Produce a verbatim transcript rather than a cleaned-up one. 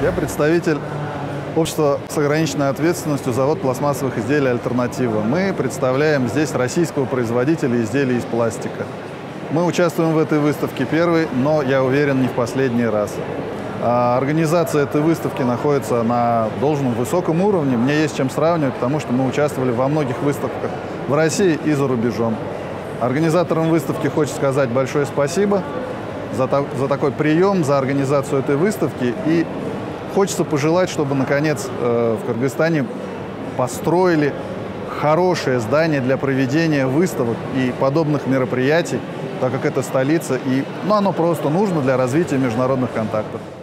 Я представитель общества с ограниченной ответственностью «Завод пластмассовых изделий «Альтернатива». Мы представляем здесь российского производителя изделий из пластика. Мы участвуем в этой выставке первый, но, я уверен, не в последний раз. А организация этой выставки находится на должном высоком уровне. Мне есть чем сравнивать, потому что мы участвовали во многих выставках в России и за рубежом. Организаторам выставки хочется сказать большое спасибо за, та, за такой прием, за организацию этой выставки. И хочется пожелать, чтобы, наконец, э, в Кыргызстане построили хорошее здание для проведения выставок и подобных мероприятий, так как это столица, и ну, оно просто нужно для развития международных контактов.